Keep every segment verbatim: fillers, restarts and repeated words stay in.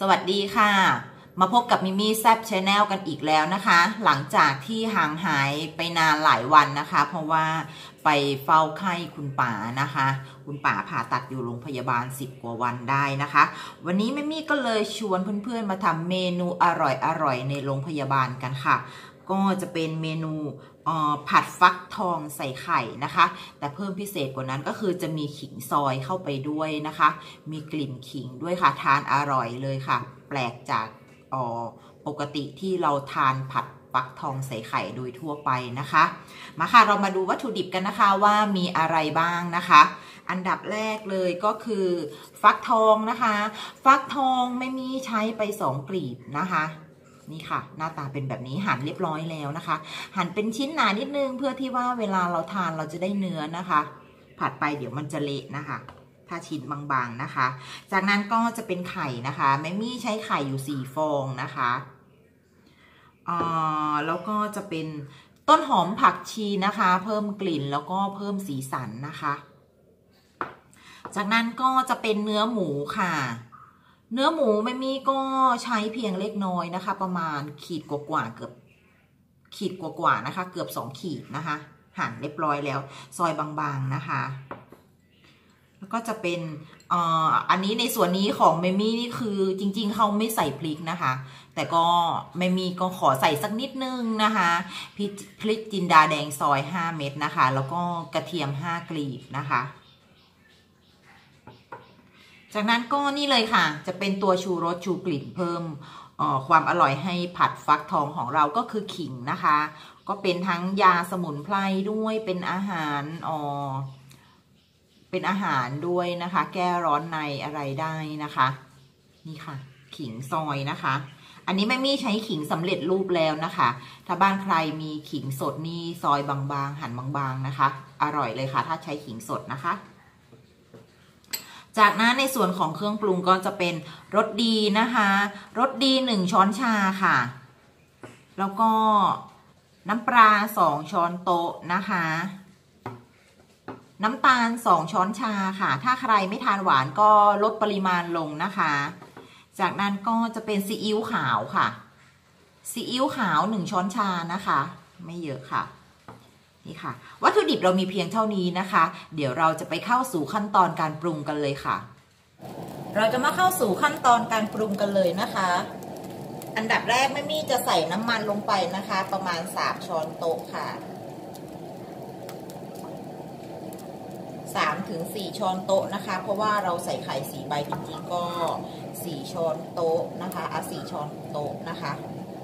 สวัสดีค่ะมาพบกับมิมี่แซบชาแนลกันอีกแล้วนะคะหลังจากที่ห่างหายไปนานหลายวันนะคะเพราะว่าไปเฝ้าไข้คุณป๋านะคะคุณป๋าผ่าตัดอยู่โรงพยาบาลสิบกว่าวันได้นะคะวันนี้มิมี่ก็เลยชวนเพื่อนๆมาทำเมนูอร่อยๆในโรงพยาบาลกันค่ะก็จะเป็นเมนูผัดฟักทองใส่ไข่นะคะแต่เพิ่มพิเศษกว่านั้นก็คือจะมีขิงซอยเข้าไปด้วยนะคะมีกลิ่นขิงด้วยค่ะทานอร่อยเลยค่ะแปลกจากปกติที่เราทานผัดฟักทองใส่ไข่โดยทั่วไปนะคะมาค่ะเรามาดูวัตถุดิบกันนะคะว่ามีอะไรบ้างนะคะอันดับแรกเลยก็คือฟักทองนะคะฟักทองไม่มีใช้ไปสองกลีบนะคะนี่ค่ะหน้าตาเป็นแบบนี้หั่นเรียบร้อยแล้วนะคะหั่นเป็นชิ้นหนานิดนึงเพื่อที่ว่าเวลาเราทานเราจะได้เนื้อนะคะผัดไปเดี๋ยวมันจะเละนะคะถ้าชิ้นบางๆนะคะจากนั้นก็จะเป็นไข่นะคะแม่มี่ใช้ไข่อยู่สี่ฟองนะคะอ่าแล้วก็จะเป็นต้นหอมผักชีนะคะเพิ่มกลิ่นแล้วก็เพิ่มสีสันนะคะจากนั้นก็จะเป็นเนื้อหมูค่ะเนื้อหมูแม่มี่ก็ใช้เพียงเล็กน้อยนะคะประมาณขีดกว่าๆเกือบขีดกว่าๆนะคะเกือบสองขีดนะคะหั่นเรียบร้อยแล้วซอยบางๆนะคะแล้วก็จะเป็นอ่าอันนี้ในส่วนนี้ของเมมี่นี่คือจริงๆเขาไม่ใส่พริกนะคะแต่ก็เมมี่ก็ขอใส่สักนิดนึงนะคะพริกจินดาแดงซอยห้าเม็ดนะคะแล้วก็กระเทียมห้ากลีบนะคะจากนั้นก็นี่เลยค่ะจะเป็นตัวชูรสชูกลิ่นเพิ่มความอร่อยให้ผัดฟักทองของเราก็คือขิงนะคะก็เป็นทั้งยาสมุนไพรด้วยเป็นอาหารอ๋อเป็นอาหารด้วยนะคะแก้ร้อนในอะไรได้นะคะนี่ค่ะขิงซอยนะคะอันนี้แม่มี่ใช้ขิงสำเร็จรูปแล้วนะคะถ้าบ้านใครมีขิงสดนี่ซอยบางๆหั่นบางๆนะคะอร่อยเลยค่ะถ้าใช้ขิงสดนะคะจากนั้นในส่วนของเครื่องปรุงก็จะเป็นรสดีนะคะรสดีหนึ่งช้อนชาค่ะแล้วก็น้ำปลาสองช้อนโต๊ะนะคะน้ำตาลสองช้อนชาค่ะถ้าใครไม่ทานหวานก็ลดปริมาณลงนะคะจากนั้นก็จะเป็นซีอิ๊วขาวค่ะซีอิ๊วขาวหนึ่งช้อนชานะคะไม่เยอะค่ะนี่ค่ะวัตถุดิบเรามีเพียงเท่านี้นะคะเดี๋ยวเราจะไปเข้าสู่ขั้นตอนการปรุงกันเลยค่ะเราจะมาเข้าสู่ขั้นตอนการปรุงกันเลยนะคะอันดับแรกแม่มี่จะใส่น้ำมันลงไปนะคะประมาณสามช้อนโต๊ะค่ะสามถึงสี่ช้อนโต๊ะนะคะเพราะว่าเราใส่ไข่สี่ใบจริงๆก็สี่ช้อนโต๊ะนะคะอ่ะสี่ช้อนโต๊ะนะคะ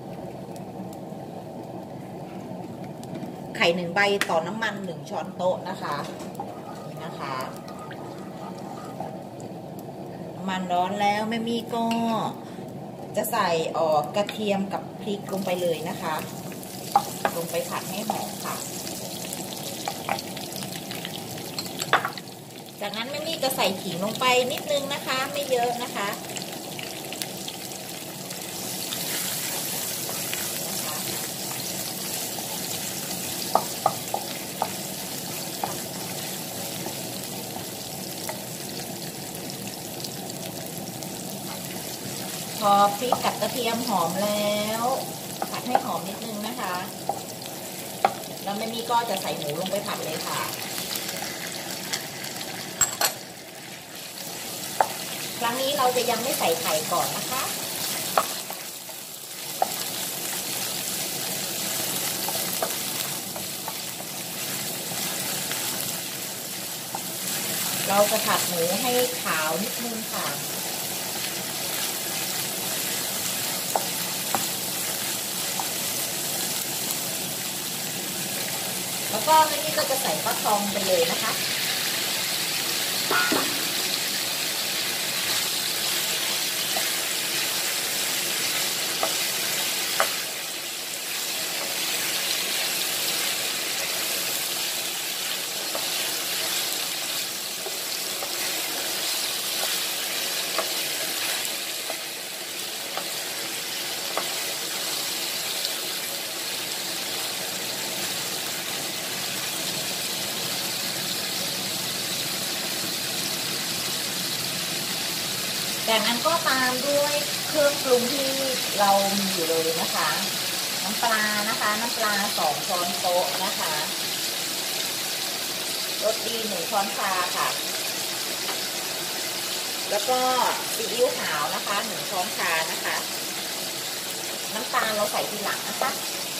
ไข่หนึ่งใบต่อน้ำมันหนึ่งช้อนโต๊ะนะคะนี่นะคะน้ำมันร้อนแล้วแม่มี่ก็จะใส่ออกกระเทียมกับพริกลงไปเลยนะคะลงไปผัดให้หอมค่ะจากนั้นแม่มี่จะใส่ขิงลงไปนิดนึงนะคะไม่เยอะนะคะพอพริกกับกระเทียมหอมแล้วผัดให้หอมนิดนึงนะคะแล้วแม่มี่ก็จะใส่หมูลงไปผัดเลยค่ะครั้งนี้เราจะยังไม่ใส่ไข่ก่อนนะคะเราจะผัดหมูให้ขาวนิดนึงค่ะแล้วก็แม่นี่ก็จะใส่ฟักทองไปเลยนะคะจากนั้นก็ตามด้วยเครื่องปรุงที่เรามีอยู่เลยนะคะน้ำปลานะคะน้ำปลาสองช้อนโต๊ะนะคะรสดีหนึ่งช้อนชาค่ะแล้วก็ซีอิ๊วขาวนะคะหนึ่งช้อนชานะคะน้ำตาลเราใส่ทีหลังนะคะ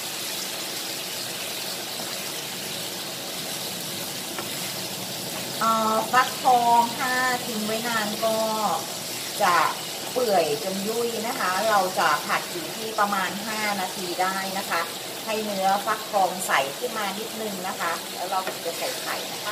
เอ่อฟักทองถ้าทิ้งไว้นานก็จะเปื่อยจนยุ่ยนะคะเราจะผัดอยู่ที่ประมาณห้านาทีได้นะคะให้เนื้อฟักทองใสขึ้นมานิดนึงนะคะแล้วเราจะใส่ไข่นะคะ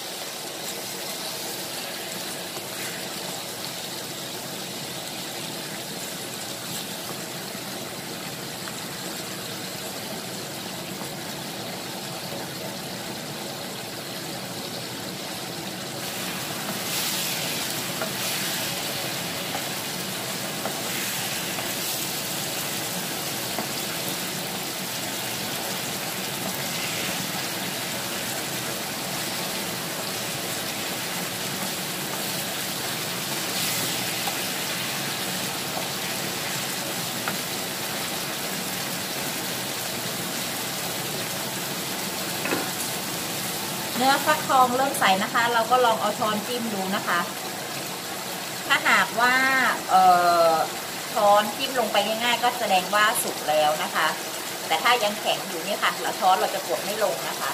เนื้อฟักทองเริ่มใสนะคะเราก็ลองเอาช้อนจิ้มดูนะคะถ้าหากว่าเอ่อช้อนจิ้มลงไปง่ายๆก็แสดงว่าสุกแล้วนะคะแต่ถ้ายังแข็งอยู่นี่ค่ะแล้วช้อนเราจะกดไม่ลงนะคะ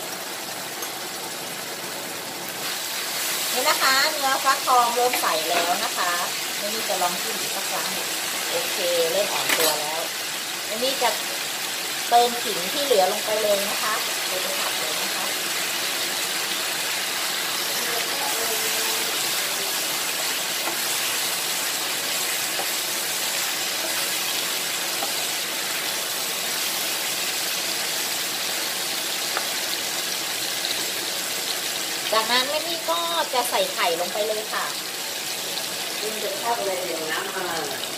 นี่นะคะเนื้อฟักทองเริ่มใสแล้วนะคะนี่จะลองจิ้มอีกสักครั้งโอเคเริ่มอ่อนตัวแล้วนี่จะเติมขิงที่เหลือลงไปเลยนะคะเติมผักเลยนะคะจากนั้นแม่นี่ก็จะใส่ไข่ลงไปเลยค่ะกินจะชอบเลยเดี๋ยวน้ำมา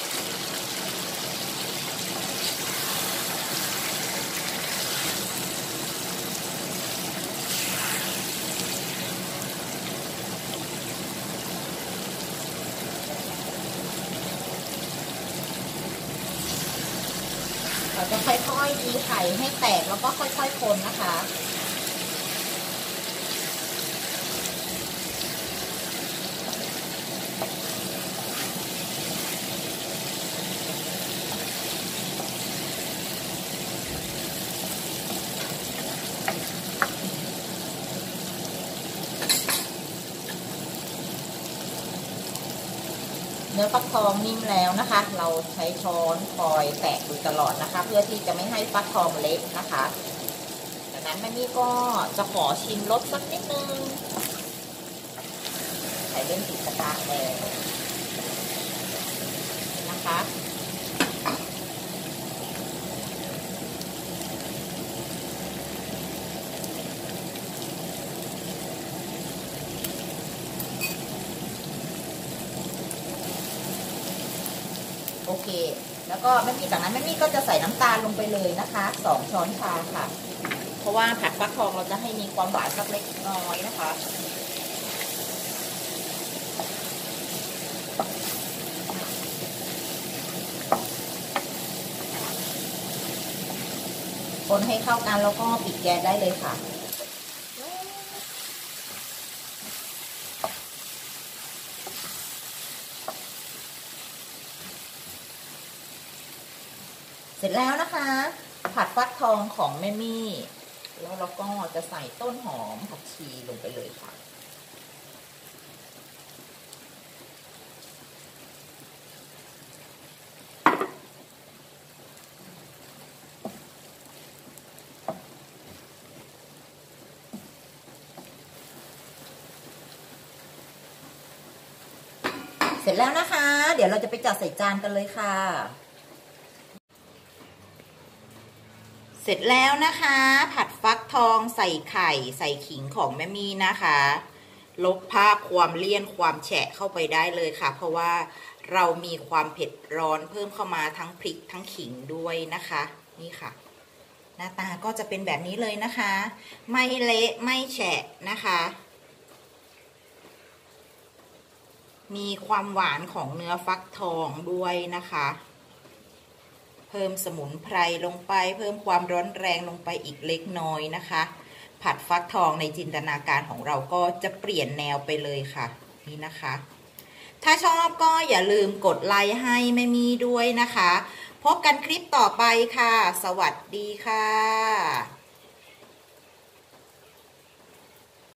เราจะค่อยๆตีไข่ให้แตกแล้วก็ค่อยๆคนนะคะเนื้อฟักทองนิ่มแล้วนะคะเราใช้ช้อนคอยแตะดูตลอดนะคะเพื่อที่จะไม่ให้ฟักทองเละนะคะจากนั้นแม่นี่ก็จะขอชิมรสสักนิดนึงใส่เล่นติดกระทะเลยนะคะโอเคแล้วก็แม่มี่จากนั้นแม่มี่ก็จะใส่น้ำตาลลงไปเลยนะคะสองช้อนชาค่ะเพราะว่าผัดฟักทองเราจะให้มีความหวานสักเล็กน้อยนะคะคนให้เข้ากันแล้วก็ปิดแก๊สได้เลยค่ะเสร็จแล้วนะคะผัดฟักทองของแม่มี่แล้วเราก็จะใส่ต้นหอมผักชีลงไปเลยค่ะเสร็จแล้วนะคะเดี๋ยวเราจะไปจัดใส่จานกันเลยค่ะเสร็จแล้วนะคะผัดฟักทองใส่ไข่ใส่ขิงของแม่มี่นะคะลบภาพความเลี่ยนความแฉะเข้าไปได้เลยค่ะเพราะว่าเรามีความเผ็ดร้อนเพิ่มเข้ามาทั้งพริกทั้งขิงด้วยนะคะนี่ค่ะหน้าตาก็จะเป็นแบบนี้เลยนะคะไม่เละไม่แฉะนะคะมีความหวานของเนื้อฟักทองด้วยนะคะเพิ่มสมุนไพรลงไปเพิ่มความร้อนแรงลงไปอีกเล็กน้อยนะคะผัดฟักทองในจินตนาการของเราก็จะเปลี่ยนแนวไปเลยค่ะนี่นะคะถ้าชอบก็อย่าลืมกดไลค์ให้แม่มีด้วยนะคะพบกันคลิปต่อไปค่ะสวัสดีค่ะ